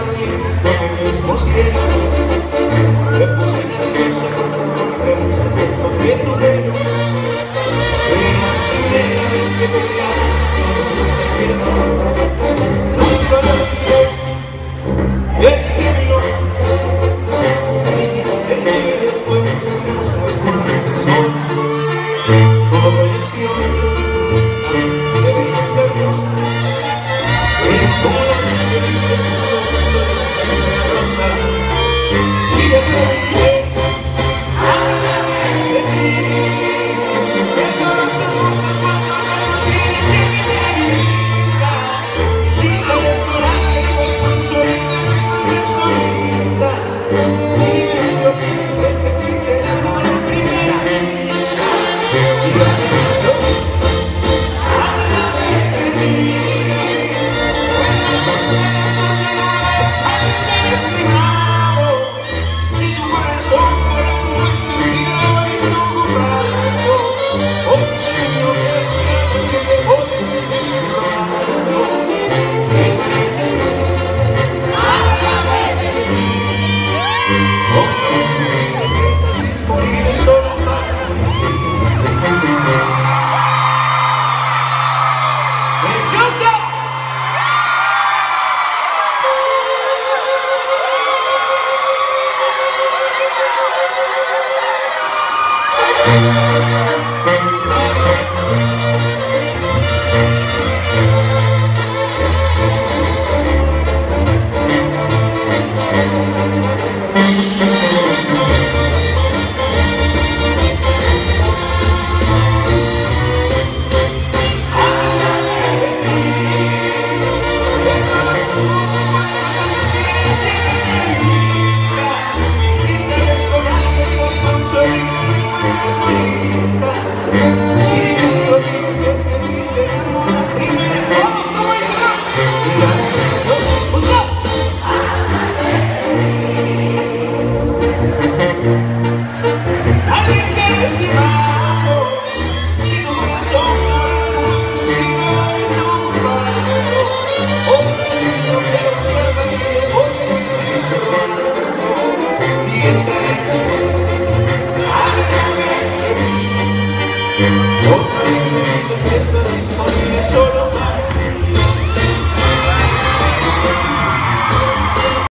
con el mismo cielo. Me puse nervioso cuando encontremos el toque de tu pelo. Fue la primera vez que te miraba, te quiero. Nunca lo olvidé, yo dije no. Me dijiste que después tendremos unos cuantos sol. Como proyección de cinturista, deberías ser rosa. Eres como la niña libre, como la historia de la rosa. Y de repente, háblame de ti. De todos tus gustos, cuántos años tienes y en qué te dedicas. Si sales con alguien, con solita, no me solita. Y dime qué opinas, ¿crees que existe el amor en primera vista? Y lo que digo, háblame de ti. Cuéntanos besos y lugares antes estimado. Si tu corazón por un momento vibró y está ocupado, otro niño que dejó de vivir robado. Háblame de ti. Otro me digas que estás disponible solo para mí. ¡Preciosa!